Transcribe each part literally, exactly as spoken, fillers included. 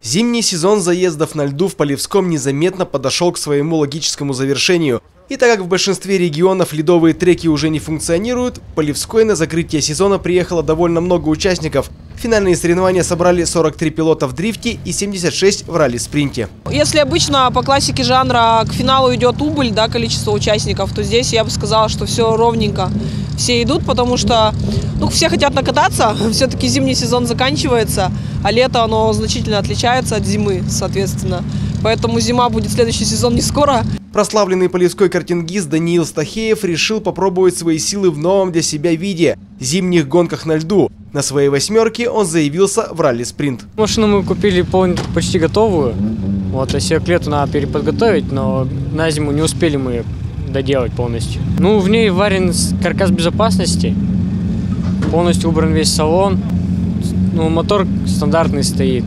Зимний сезон заездов на льду в Полевском незаметно подошел к своему логическому завершению. И так как в большинстве регионов ледовые треки уже не функционируют, в Полевской на закрытие сезона приехало довольно много участников. Финальные соревнования собрали сорок три пилота в дрифте и семьдесят шесть в ралли-спринте. Если обычно по классике жанра к финалу идет убыль, да, количество участников, то здесь я бы сказала, что все ровненько. Все идут, потому что ну, все хотят накататься, все-таки зимний сезон заканчивается, а лето оно значительно отличается от зимы, соответственно. Поэтому зима будет следующий сезон не скоро. Прославленный полевской картингист Даниил Стахеев решил попробовать свои силы в новом для себя виде – зимних гонках на льду. На своей восьмерке он заявился в ралли-спринт. Машину мы купили полностью почти готовую. Вот, а себе к лету надо переподготовить, но на зиму не успели мы доделать полностью. Ну, в ней варен каркас безопасности, полностью убран весь салон. Ну, мотор стандартный стоит.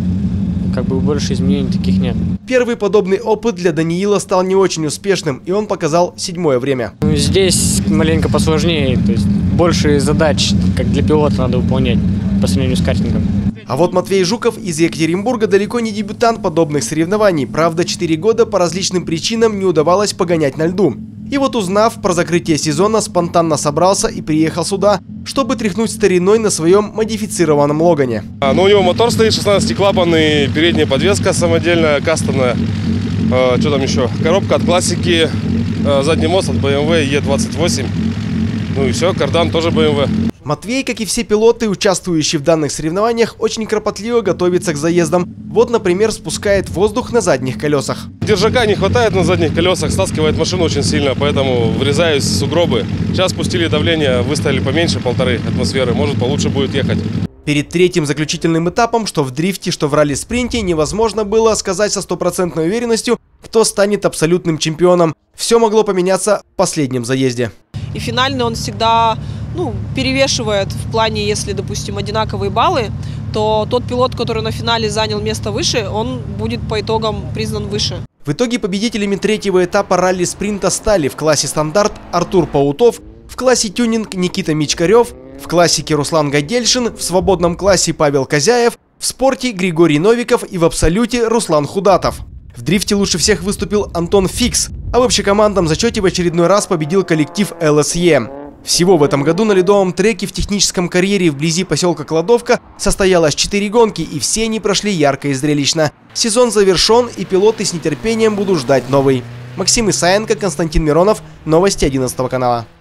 Как бы больше изменений таких нет. Первый подобный опыт для Даниила стал не очень успешным, и он показал седьмое время. Ну, здесь маленько посложнее, то есть больше задач, как для пилота, надо выполнять по сравнению с картингом. А вот Матвей Жуков из Екатеринбурга далеко не дебютант подобных соревнований. Правда, четыре года по различным причинам не удавалось погонять на льду. И вот, узнав про закрытие сезона, спонтанно собрался и приехал сюда, чтобы тряхнуть стариной на своем модифицированном Логане. А, ну, у него мотор стоит шестнадцатиклапанный, передняя подвеска самодельная, кастомная. А, что там еще? Коробка от классики, а, задний мост от бэ эм вэ е двадцать восемь. Ну и все, кардан тоже бэ эм вэ. Матвей, как и все пилоты, участвующие в данных соревнованиях, очень кропотливо готовится к заездам. Вот, например, спускает воздух на задних колесах. Держака не хватает на задних колесах, стаскивает машину очень сильно, поэтому врезаюсь в сугробы. Сейчас спустили давление, выставили поменьше, полторы атмосферы, может получше будет ехать. Перед третьим заключительным этапом, что в дрифте, что в ралли-спринте, невозможно было сказать со стопроцентной уверенностью, кто станет абсолютным чемпионом. Все могло поменяться в последнем заезде. И финальный он всегда ну, перевешивает в плане, если, допустим, одинаковые баллы, то тот пилот, который на финале занял место выше, он будет по итогам признан выше. В итоге победителями третьего этапа ралли-спринта стали в классе стандарт Артур Паутов, в классе тюнинг Никита Мичкарев, в классике Руслан Гайдельшин, в свободном классе Павел Козяев, в спорте Григорий Новиков и в абсолюте Руслан Худатов. В дрифте лучше всех выступил Антон Фикс, а в общекомандном зачете в очередной раз победил коллектив эл эс е. Всего в этом году на ледовом треке в техническом карьере вблизи поселка Кладовка состоялось четыре гонки, и все они прошли ярко и зрелищно. Сезон завершен, и пилоты с нетерпением будут ждать новый. Максим Исаенко, Константин Миронов, новости одиннадцатого канала.